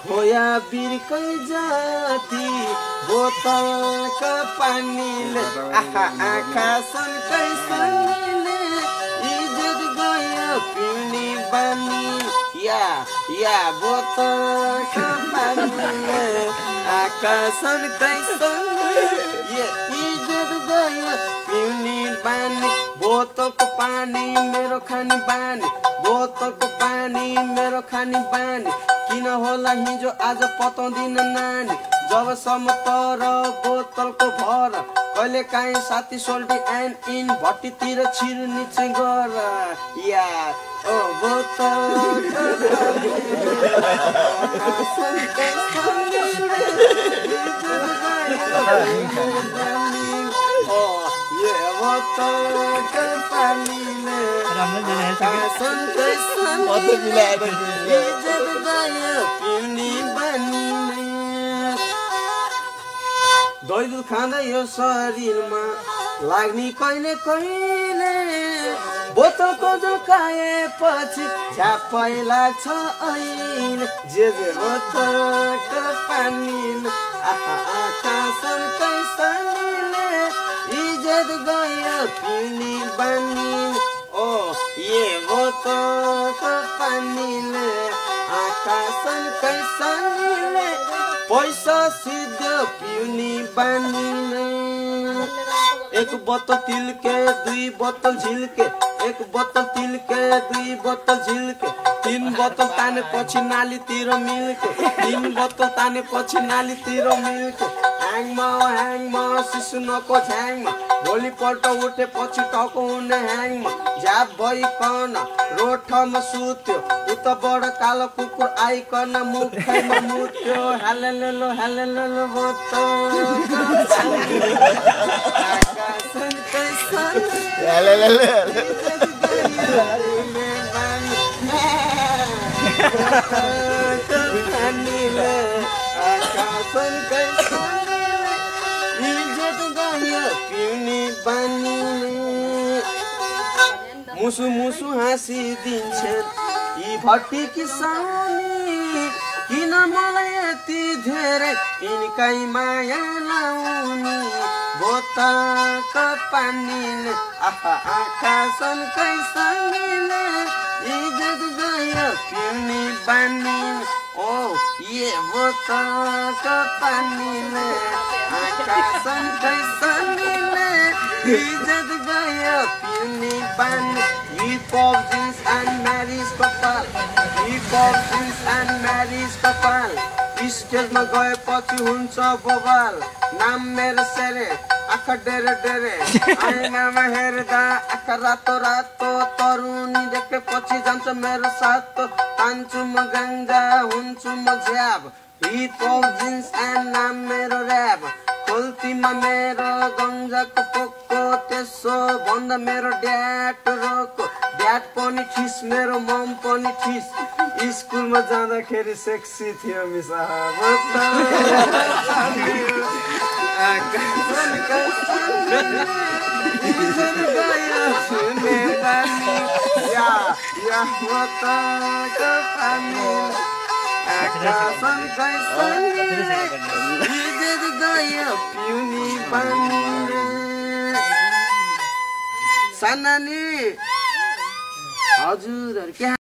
खोया बिर्कै जाति बोतलका पानीले आँखा सन्कै सनीले इज्जत गयो पिउने बानी या बोतलका पानीले आँखा सन्कै सनीले इज्जत गयो पिउने बानी बोतलको पानी मेरो खाने बानी बोतलको पानी मेरो खाने बानी किन होला हिजो आज पताउँदिन नानी जबसम्म तर बोतलको भर कहिले काहीँ साथी सोल्टी एन्ड इन भट्टीतिर छिर्नी चाहिँ गर या ओ बोतलको पानीले दही दुध खाँदा यो शरीरमा लाग्ने कहिले कहिले बोतलको झुकाएपछि झ्याप्पै लाग्छ अहिले जे बोतलको पानीले आँखा सन्कै सनीले इज्जत गयो पिउने बानी ओ ये बोतलको पानीले आँखा सन्कै सनीले पैसा सिद्ध पिउने बानीले एक बोतल तिलके दुई बोतल झिल्के एक बोतल तिलके दुई बोतल झिल्के तीन बोतल तानेपछि नालीतिर मिल्के तीन बोतल तानेपछि नालीतिर मिल्के ह्याङमा सिस्नुको झ्याङमा भोलिपल्ट उठेपछि टाउको हुने ह्याङमा झ्याप भइकन रोठमा सुत्यो उताबाट कालो कुकुर आइकन मुखैमा मुत्यो हालेलेलो हालेलेलो बोतल मुसु मुसु हाँसिदिन्छन् यी भट्टी किसानी किन मलाई यति धेरै यिनकै माया लाउने बोतलको पानीले आँखा सन्कै सनीले इज्जत गयो पिउने बानीले ओ ये बोतलको पानीले आँखा सन्कै सनीले इज्जत गयो पिउने बानी हिप-हप जिन्स एन्ड म्यारिज कपाल हिप-हप जिन्स एन्ड म्यारिज कपाल स्टेजमा गएपछि हुन्छ बोबाल नाम मेरो सेरे आँखा डेरे डेरे ऐनामा हेर्दा आँखा रातो रातो तरुनी देखेपछि जान्छ मेरो सातो तान्छु म गाङ्जा हुन्छु म झ्याब हिप-हप जिन्स एन्ड नाम मेरो ऱ्याब खोल्तीमा मेरो गङ्जाको पोको त्यसो भन्दा मेरो ड्याट रोको ड्याट पनि ठिस मेरो मम पनि ठिस स्कुलमा जाँदाखेरि सेक्सी थियो मिसा सानानी हजुर